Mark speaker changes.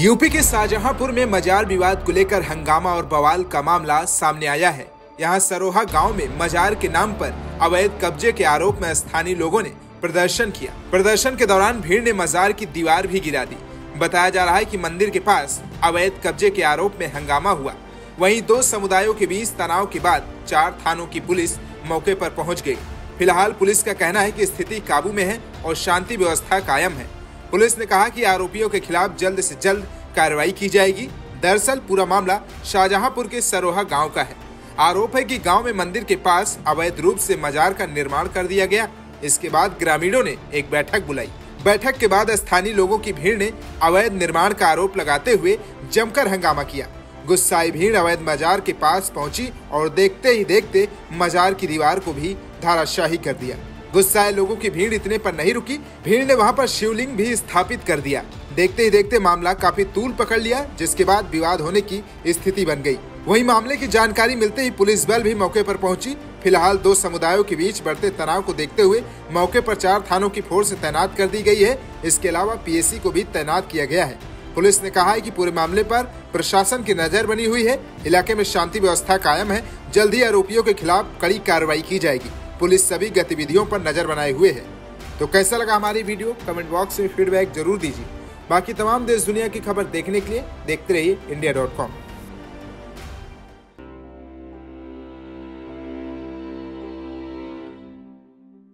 Speaker 1: UP के शाहजहांपुर में मजार विवाद को लेकर हंगामा और बवाल का मामला सामने आया है। यहां सरोहा गांव में मजार के नाम पर अवैध कब्जे के आरोप में स्थानीय लोगों ने प्रदर्शन किया। प्रदर्शन के दौरान भीड़ ने मजार की दीवार भी गिरा दी। बताया जा रहा है कि मंदिर के पास अवैध कब्जे के आरोप में हंगामा हुआ। वहीं दो समुदायों के बीच तनाव के बाद 4 थानों की पुलिस मौके पर पहुंच गई। फिलहाल पुलिस का कहना है कि स्थिति काबू में है और शांति व्यवस्था कायम है। पुलिस ने कहा कि आरोपियों के खिलाफ जल्द से जल्द कार्रवाई की जाएगी। दरअसल पूरा मामला शाहजहांपुर के सरोहा गांव का है। आरोप है कि गांव में मंदिर के पास अवैध रूप से मजार का निर्माण कर दिया गया। इसके बाद ग्रामीणों ने एक बैठक बुलाई। बैठक के बाद स्थानीय लोगों की भीड़ ने अवैध निर्माण का आरोप लगाते हुए जमकर हंगामा किया। गुस्साई भीड़ अवैध मजार के पास पहुंची और देखते ही देखते मजार की दीवार को भी धराशायी कर दिया। गुस्साए लोगों की भीड़ इतने पर नहीं रुकी। भीड़ ने वहां पर शिवलिंग भी स्थापित कर दिया। देखते ही देखते मामला काफी तूल पकड़ लिया, जिसके बाद विवाद होने की स्थिति बन गई। वहीं मामले की जानकारी मिलते ही पुलिस बल भी मौके पर पहुंची। फिलहाल 2 समुदायों के बीच बढ़ते तनाव को देखते हुए मौके पर 4 थानों की फोर्स तैनात कर दी गई है। इसके अलावा पीएसी को भी तैनात किया गया है। पुलिस ने कहा है कि पूरे मामले पर प्रशासन की नजर बनी हुई है। इलाके में शांति व्यवस्था कायम है। जल्द ही आरोपियों के खिलाफ कड़ी कार्रवाई की जाएगी। पुलिस सभी गतिविधियों पर नजर बनाए हुए है। तो कैसा लगा हमारी वीडियो, कमेंट बॉक्स में फीडबैक जरूर दीजिए। बाकी तमाम देश दुनिया की खबर देखने के लिए देखते रहिए India.com।